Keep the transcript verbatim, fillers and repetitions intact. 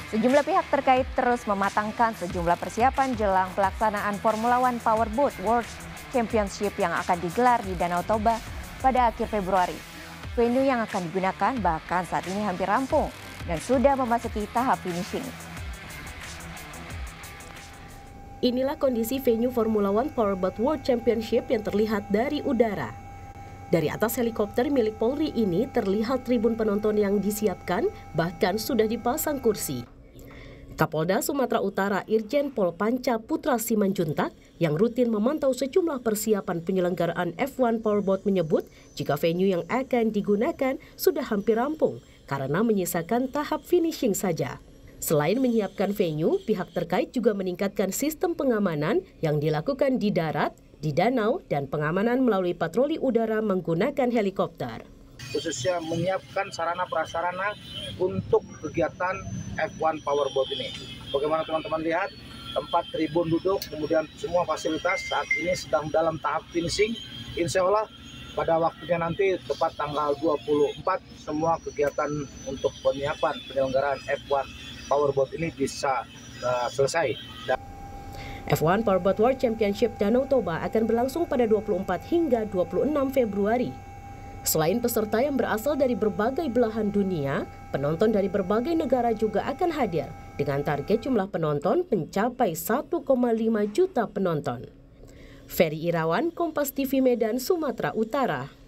Sejumlah pihak terkait terus mematangkan sejumlah persiapan jelang pelaksanaan Formula One Powerboat World Championship yang akan digelar di Danau Toba pada akhir Februari. Venue yang akan digunakan bahkan saat ini hampir rampung dan sudah memasuki tahap finishing. Inilah kondisi venue Formula One Powerboat World Championship yang terlihat dari udara. Dari atas helikopter milik Polri ini terlihat tribun penonton yang disiapkan, bahkan sudah dipasang kursi. Kapolda Sumatera Utara Irjen Pol Panca Putra Simanjuntak yang rutin memantau sejumlah persiapan penyelenggaraan F satu Powerboat menyebut jika venue yang akan digunakan sudah hampir rampung karena menyisakan tahap finishing saja. Selain menyiapkan venue, pihak terkait juga meningkatkan sistem pengamanan yang dilakukan di darat, di danau, dan pengamanan melalui patroli udara menggunakan helikopter. Khususnya menyiapkan sarana prasarana untuk kegiatan F satu Powerboat ini. Bagaimana teman-teman lihat, tempat tribun duduk, kemudian semua fasilitas saat ini sedang dalam tahap finishing. Insya Allah pada waktunya nanti tepat tanggal dua puluh empat semua kegiatan untuk penyiapan penyelenggaraan F satu Powerboat ini bisa uh, selesai. Dan F satu Powerboat World Championship Danau Toba akan berlangsung pada dua puluh empat hingga dua puluh enam Februari. Selain peserta yang berasal dari berbagai belahan dunia, penonton dari berbagai negara juga akan hadir dengan target jumlah penonton mencapai satu koma lima juta penonton. Ferry Irawan, Kompas T V Medan, Sumatera Utara.